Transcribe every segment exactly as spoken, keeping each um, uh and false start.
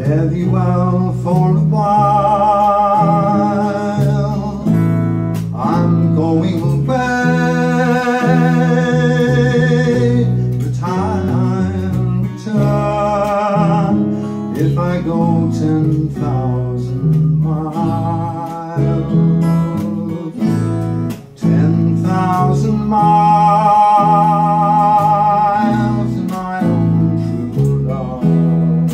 fare thee well for a while. I'm going away, but I'll return if I go ten thousand miles. Ten thousand miles in my own true love.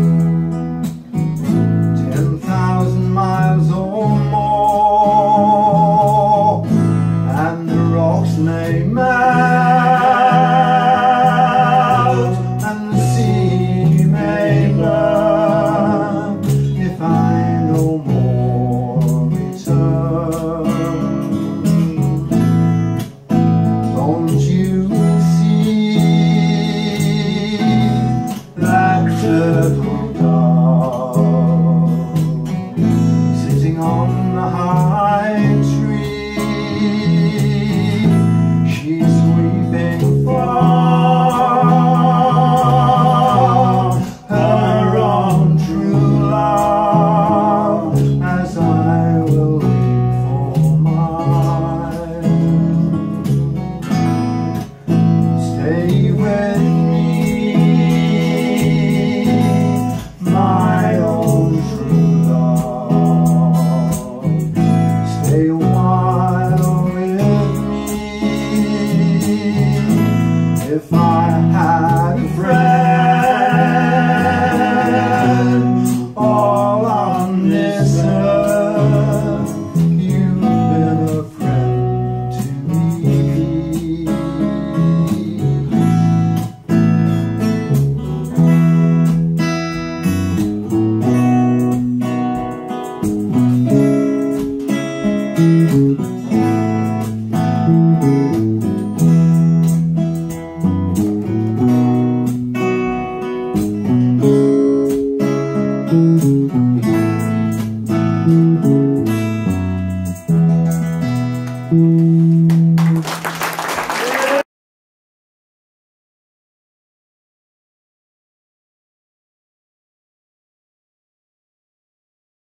Ten thousand miles or more, and the rocks may melt, and the sea may burn, if I no more return. Don't you see, black turtle